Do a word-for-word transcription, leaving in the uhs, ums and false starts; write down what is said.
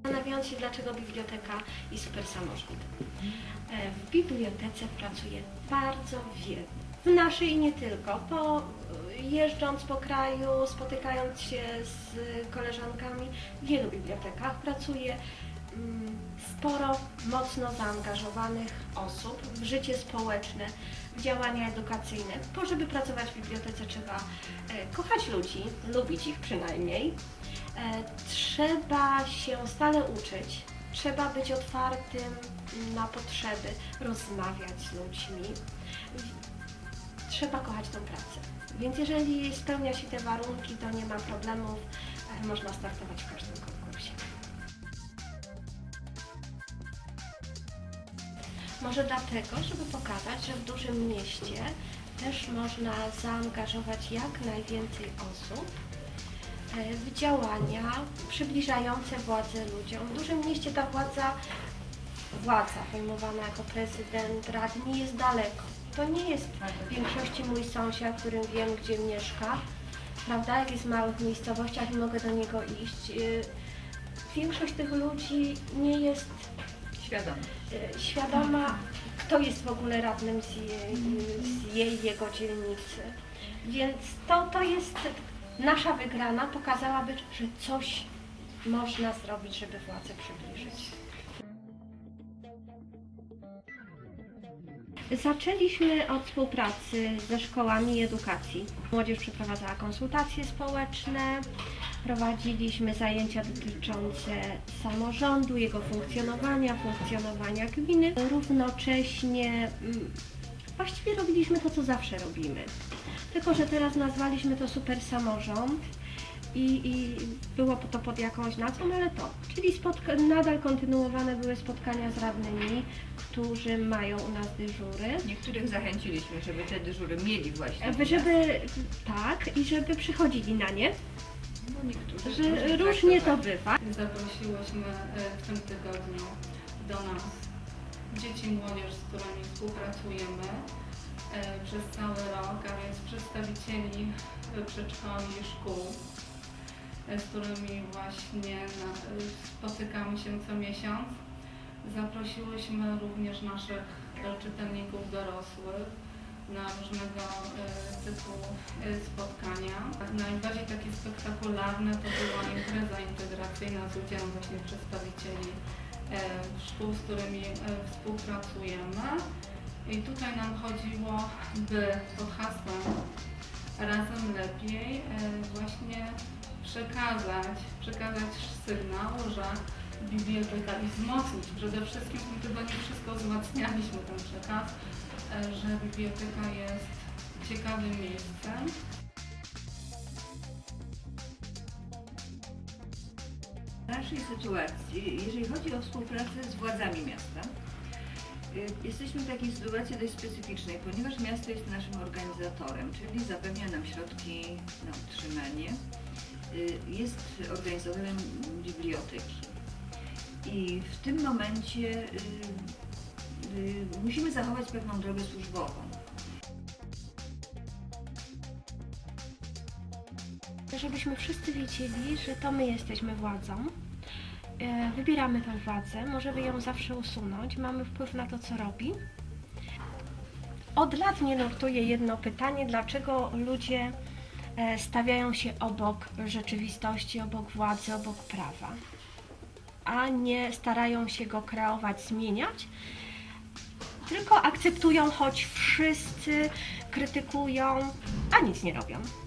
Zastanawiając się, dlaczego biblioteka i super samorząd. W bibliotece pracuje bardzo wielu. W naszej i nie tylko. Po, jeżdżąc po kraju, spotykając się z koleżankami, w wielu bibliotekach pracuje sporo mocno zaangażowanych osób w życie społeczne, w działania edukacyjne. Bo żeby pracować w bibliotece, trzeba kochać ludzi, lubić ich przynajmniej. Trzeba się stale uczyć, trzeba być otwartym na potrzeby, rozmawiać z ludźmi. Trzeba kochać tę pracę. Więc jeżeli spełnia się te warunki, to nie ma problemów, można startować w każdym konkursie. Może dlatego, żeby pokazać, że w dużym mieście też można zaangażować jak najwięcej osób w działania przybliżające władzę ludziom. W dużym mieście ta władza, władza pojmowana jako prezydent, radni jest daleko. To nie jest w większości mój sąsiad, którym wiem, gdzie mieszka, prawda? Jak jest w małych miejscowościach i mogę do niego iść. Większość tych ludzi nie jest świadoma, świadoma kto jest w ogóle radnym z jej, z jej jego dzielnicy. Więc to, to jest nasza wygrana, pokazałaby, że coś można zrobić, żeby władzę przybliżyć. Zaczęliśmy od współpracy ze szkołami edukacji. Młodzież przeprowadzała konsultacje społeczne, prowadziliśmy zajęcia dotyczące samorządu, jego funkcjonowania, funkcjonowania gminy. Równocześnie właściwie robiliśmy to, co zawsze robimy. Tylko że teraz nazwaliśmy to super samorząd i, i było to pod jakąś nazwą, ale to. Czyli nadal kontynuowane były spotkania z radnymi, którzy mają u nas dyżury. Niektórych zachęciliśmy, żeby te dyżury mieli właśnie. Żeby, tak, i żeby przychodzili na nie. No niektórzy. Że różnie to bywa. Zaprosiłyśmy w tym tygodniu do nas dzieci i młodzież, z którymi współpracujemy przez cały rok, a więc przedstawicieli przedszkoli i szkół, z którymi właśnie spotykamy się co miesiąc. Zaprosiłyśmy również naszych czytelników dorosłych na różnego typu spotkania. Najbardziej takie spektakularne to była impreza integracyjna z udziałem właśnie przedstawicieli szkół, z którymi współpracujemy. I tutaj nam chodziło, by pod hasłem Razem Lepiej właśnie przekazać, przekazać sygnał, że biblioteka i wzmocnić, przede wszystkim w tym tygodniu wszystko wzmacnialiśmy ten przekaz, że biblioteka jest ciekawym miejscem. W naszej sytuacji, jeżeli chodzi o współpracę z władzami miasta, jesteśmy w takiej sytuacji dość specyficznej, ponieważ miasto jest naszym organizatorem, czyli zapewnia nam środki na utrzymanie, jest organizatorem biblioteki. I w tym momencie y, y, musimy zachować pewną drogę służbową. Żebyśmy wszyscy wiedzieli, że to my jesteśmy władzą. Wybieramy tę władzę, możemy ją zawsze usunąć, mamy wpływ na to, co robi. Od lat mnie nurtuje jedno pytanie, dlaczego ludzie stawiają się obok rzeczywistości, obok władzy, obok prawa, a nie starają się go kreować, zmieniać, tylko akceptują, choć wszyscy krytykują, a nic nie robią.